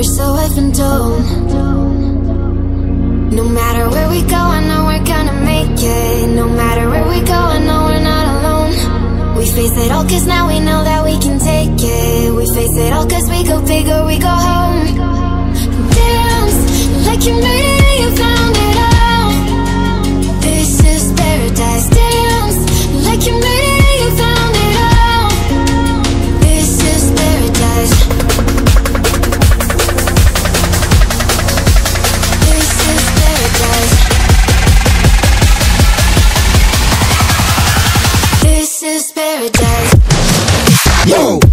we're so effing told. No matter where we go, I know we're gonna make it. No matter where we go, I know we're not alone. We face it all cause now we know that we can take it. We face it all cause we go big or we go home. Dance like you made it and you found it all. This is paradise. Dance like you made it and you found it all. This is paradise. This is paradise. This is paradise. Yo!